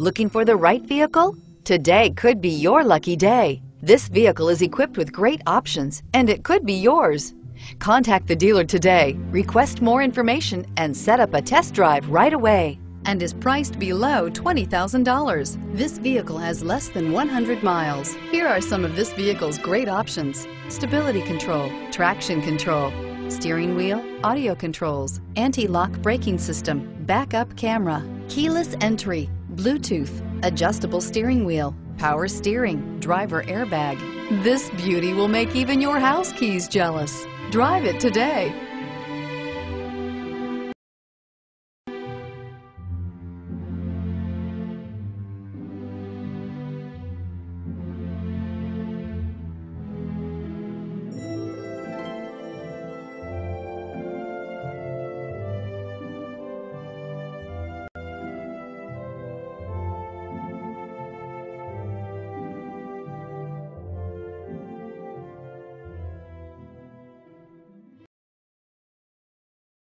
Looking for the right vehicle? Today could be your lucky day. This vehicle is equipped with great options, and it could be yours. Contact the dealer today, request more information, and set up a test drive right away. And is priced below $20,000. This vehicle has less than 100 miles. Here are some of this vehicle's great options: stability control, traction control, steering wheel audio controls, anti-lock braking system, backup camera, keyless entry, Bluetooth, adjustable steering wheel, power steering, driver airbag. This beauty will make even your house keys jealous. Drive it today.